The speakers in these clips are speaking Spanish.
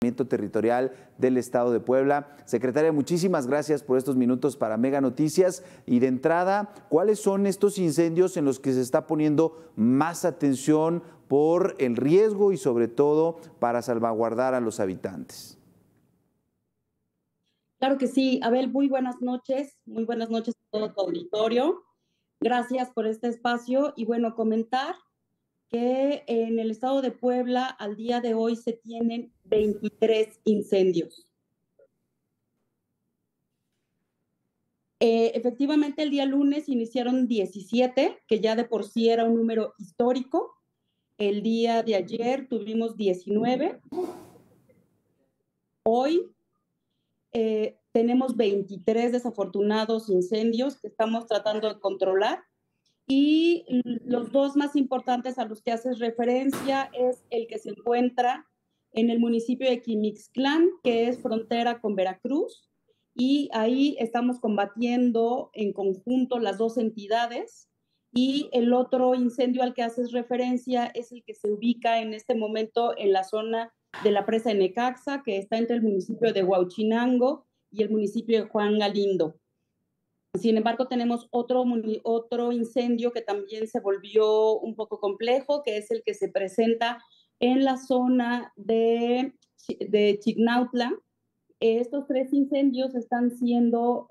Territorial del Estado de Puebla. Secretaria, muchísimas gracias por estos minutos para Mega Noticias. Y de entrada, ¿cuáles son estos incendios en los que se está poniendo más atención por el riesgo y sobre todo para salvaguardar a los habitantes? Claro que sí, Abel, muy buenas noches a todo tu auditorio. Gracias por este espacio y bueno, comentar que en el estado de Puebla al día de hoy se tienen 23 incendios. Efectivamente, el día lunes iniciaron 17, que ya de por sí era un número histórico. El día de ayer tuvimos 19. Hoy tenemos 23 desafortunados incendios que estamos tratando de controlar. Y los dos más importantes a los que haces referencia es el que se encuentra en el municipio de Quimixtlán, que es frontera con Veracruz, y ahí estamos combatiendo en conjunto las dos entidades. Y el otro incendio al que haces referencia es el que se ubica en este momento en la zona de la presa de Necaxa, que está entre el municipio de Huauchinango y el municipio de Juan Galindo. Sin embargo, tenemos otro incendio que también se volvió un poco complejo, que es el que se presenta en la zona de Chignautla. Estos tres incendios están siendo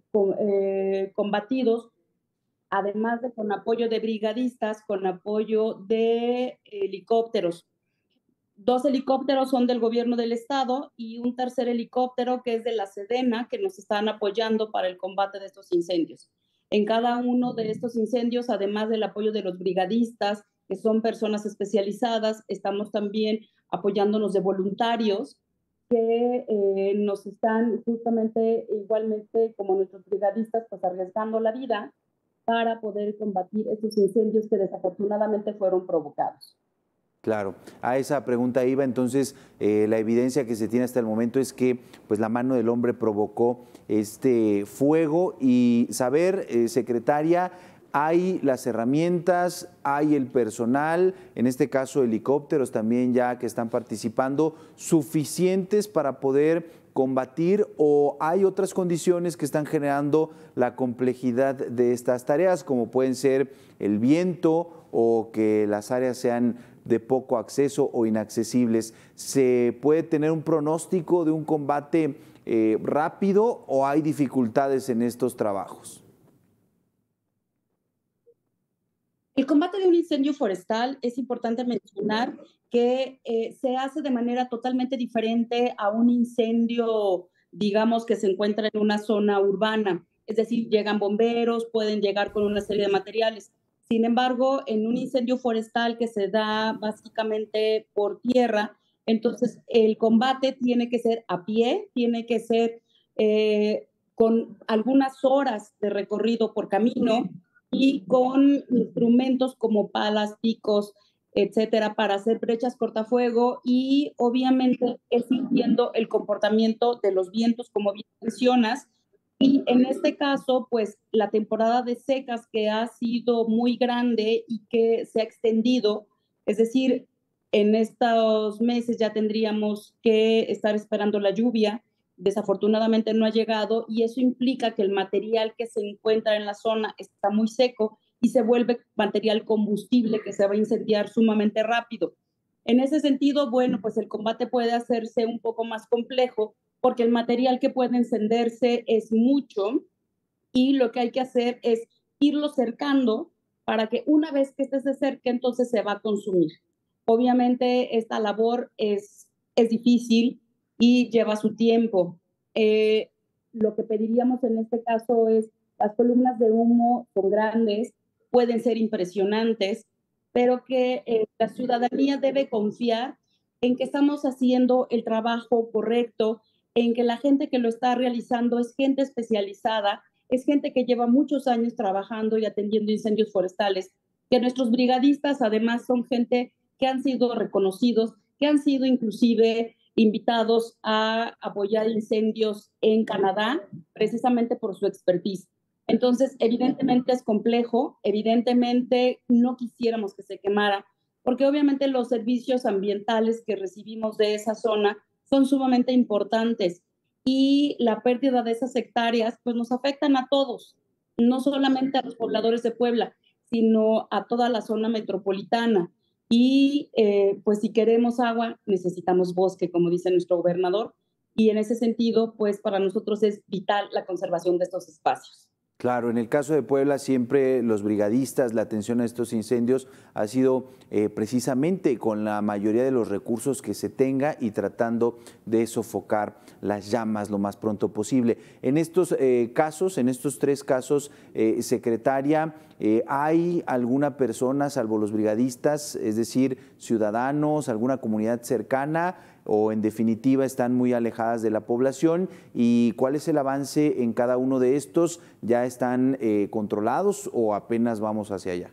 combatidos, además de con apoyo de brigadistas, con apoyo de helicópteros. 2 helicópteros son del gobierno del estado y un tercer helicóptero que es de la Sedena, que nos están apoyando para el combate de estos incendios. En cada uno de estos incendios, además del apoyo de los brigadistas, que son personas especializadas, estamos también apoyándonos de voluntarios que nos están justamente, igualmente como nuestros brigadistas, pues arriesgando la vida para poder combatir estos incendios que desafortunadamente fueron provocados. Claro, a esa pregunta iba. Entonces, la evidencia que se tiene hasta el momento es que pues, la mano del hombre provocó este fuego y saber, secretaria, hay las herramientas, hay el personal, en este caso helicópteros también ya que están participando, suficientes para poder combatir, o hay otras condiciones que están generando la complejidad de estas tareas, como pueden ser el viento o que las áreas sean de poco acceso o inaccesibles. ¿Se puede tener un pronóstico de un combate rápido o hay dificultades en estos trabajos? El combate de un incendio forestal es importante mencionar que se hace de manera totalmente diferente a un incendio, digamos, que se encuentra en una zona urbana. Es decir, llegan bomberos, pueden llegar con una serie de materiales. Sin embargo, en un incendio forestal que se da básicamente por tierra, entonces el combate tiene que ser a pie, tiene que ser con algunas horas de recorrido por camino y con instrumentos como palas, picos, etcétera, para hacer brechas cortafuego, y obviamente es sintiendo el comportamiento de los vientos, como bien mencionas. Y en este caso, pues la temporada de secas que ha sido muy grande y que se ha extendido, es decir, en estos meses ya tendríamos que estar esperando la lluvia. Desafortunadamente no ha llegado y eso implica que el material que se encuentra en la zona está muy seco y se vuelve material combustible que se va a incendiar sumamente rápido. En ese sentido, bueno, pues el combate puede hacerse un poco más complejo porque el material que puede encenderse es mucho y lo que hay que hacer es irlo cercando para que una vez que este se acerque, entonces se va a consumir. Obviamente esta labor es difícil y lleva su tiempo. Lo que pediríamos en este caso es, las columnas de humo son grandes, pueden ser impresionantes, pero que la ciudadanía debe confiar en que estamos haciendo el trabajo correcto, en que la gente que lo está realizando es gente especializada, es gente que lleva muchos años trabajando y atendiendo incendios forestales, que nuestros brigadistas además son gente que han sido reconocidos, que han sido inclusive invitados a apoyar incendios en Canadá, precisamente por su expertise. Entonces, evidentemente es complejo, evidentemente no quisiéramos que se quemara, porque obviamente los servicios ambientales que recibimos de esa zona son sumamente importantes y la pérdida de esas hectáreas pues nos afectan a todos, no solamente a los pobladores de Puebla, sino a toda la zona metropolitana. Y pues si queremos agua, necesitamos bosque, como dice nuestro gobernador, y en ese sentido, pues para nosotros es vital la conservación de estos espacios. Claro, en el caso de Puebla siempre los brigadistas, la atención a estos incendios ha sido precisamente con la mayoría de los recursos que se tenga y tratando de sofocar las llamas lo más pronto posible. En estos casos, en estos tres casos, secretaria, ¿hay alguna persona, salvo los brigadistas, es decir, ciudadanos, alguna comunidad cercana, o en definitiva están muy alejadas de la población? ¿Y cuál es el avance en cada uno de estos? ¿Ya están controlados o apenas vamos hacia allá?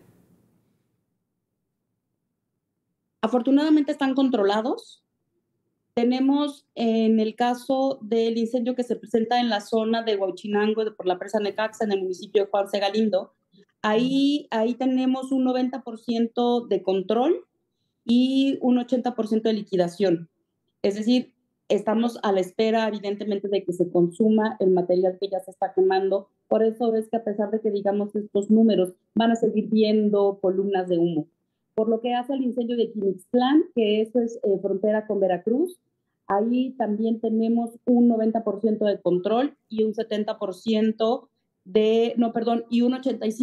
Afortunadamente están controlados. Tenemos en el caso del incendio que se presenta en la zona de Huachinango, por la presa Necaxa, en el municipio de Juan C. Galindo, ahí tenemos un 90% de control y un 80% de liquidación. Es decir, estamos a la espera, evidentemente, de que se consuma el material que ya se está quemando. Por eso es que a pesar de que digamos estos números, van a seguir viendo columnas de humo. Por lo que hace al incendio de Quimixtlán, que eso es frontera con Veracruz, ahí también tenemos un 90% de control y un 70% y un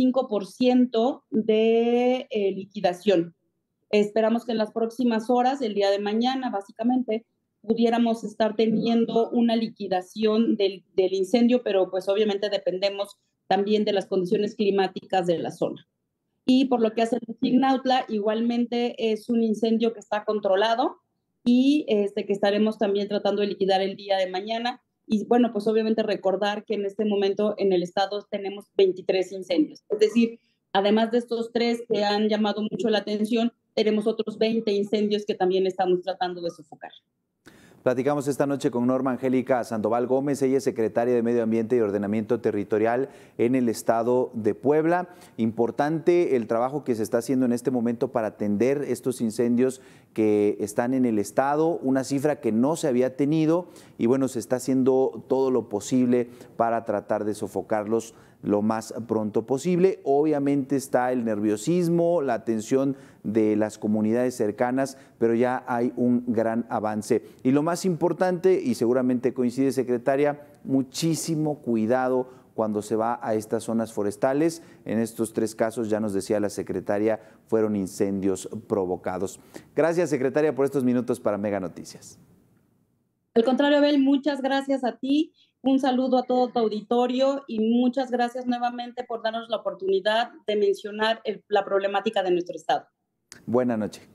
85% de liquidación. Esperamos que en las próximas horas, el día de mañana, básicamente, pudiéramos estar teniendo una liquidación del incendio, pero pues obviamente dependemos también de las condiciones climáticas de la zona. Y por lo que hace el Signautla, igualmente es un incendio que está controlado y que estaremos también tratando de liquidar el día de mañana. Y bueno, pues obviamente recordar que en este momento en el estado tenemos 23 incendios. Es decir, además de estos 3 que han llamado mucho la atención, tenemos otros 20 incendios que también estamos tratando de sofocar. Platicamos esta noche con Norma Angélica Sandoval Gómez, ella es secretaria de Medio Ambiente y Ordenamiento Territorial en el estado de Puebla. Importante el trabajo que se está haciendo en este momento para atender estos incendios que están en el estado, una cifra que no se había tenido y bueno, se está haciendo todo lo posible para tratar de sofocarlos lo más pronto posible. Obviamente está el nerviosismo, la atención de las comunidades cercanas, pero ya hay un gran avance. Y lo más importante, y seguramente coincide, secretaria, muchísimo cuidado cuando se va a estas zonas forestales. En estos 3 casos, ya nos decía la secretaria, fueron incendios provocados. Gracias, secretaria, por estos minutos para Mega Noticias. Al contrario, Abel, muchas gracias a ti. Un saludo a todo tu auditorio y muchas gracias nuevamente por darnos la oportunidad de mencionar la problemática de nuestro estado. Buenas noches.